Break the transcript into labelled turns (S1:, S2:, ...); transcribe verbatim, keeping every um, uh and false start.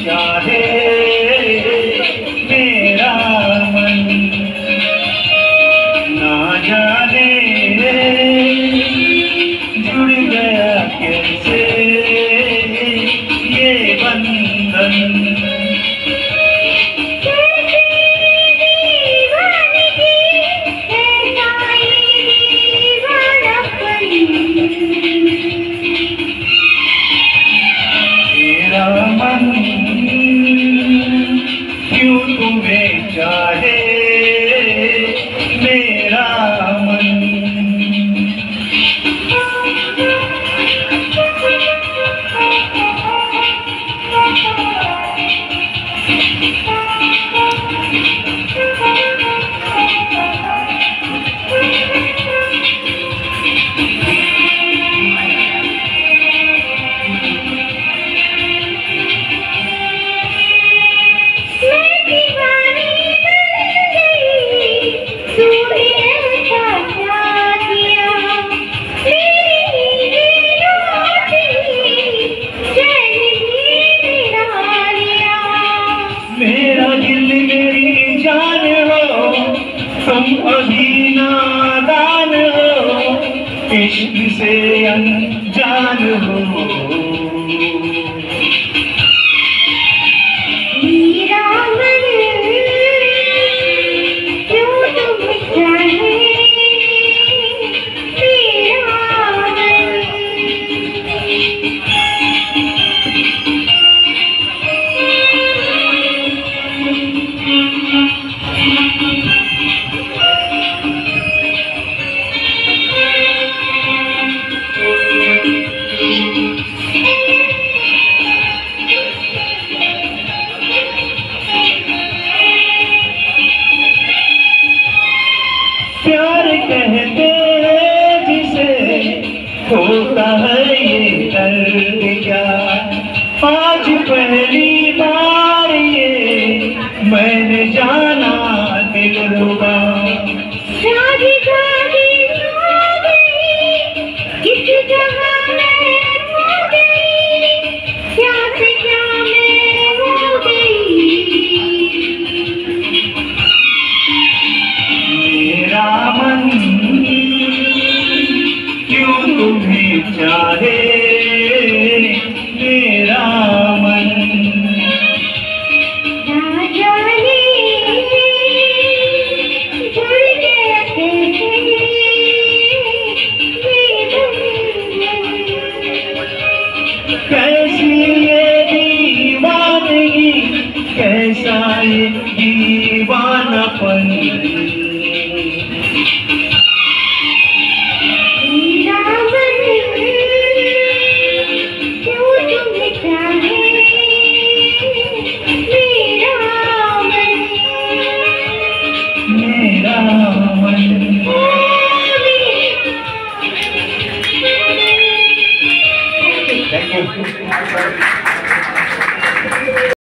S1: चाहे मेरा मन, ना जाने जुड़ गया कैसे ये बंधन। क्यों तुम्हें चाहे मेरा मन, मेरा दिल मेरी जान हो, तुम अभी नादान हो, इश्क से अनजान हो।
S2: मेरा मन क्यों तुम चाहे मेरा मन,
S1: प्यार कहते जिसे होता है ये दर्द क्या, आज पहली बार ये मैंने जाना दिलरुबा।
S2: जागी जागी सो गई, किस जगह मैं खो गई, क्या से क्या मैं हो गई।
S1: मेरा मन क्यों तुम्हें चाहे मेरा मन,
S2: ना जाने जुड़ गया कैसे ये बंधन।
S1: कैसी ये दीवानगी, कैसा ये दीवानापन।